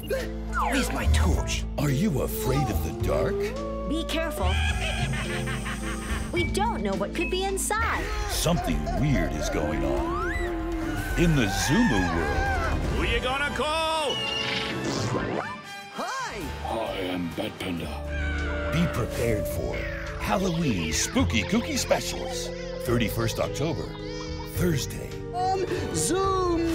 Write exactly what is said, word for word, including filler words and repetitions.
Where's my torch? Are you afraid of the dark? Be careful. We don't know what could be inside. Something weird is going on. In the Zoomoo world. Who you gonna call? Hi! I am Bat Panda. Be prepared for Halloween Spooky Kooky Specials. thirty-first October, Thursday. Um, Zoom!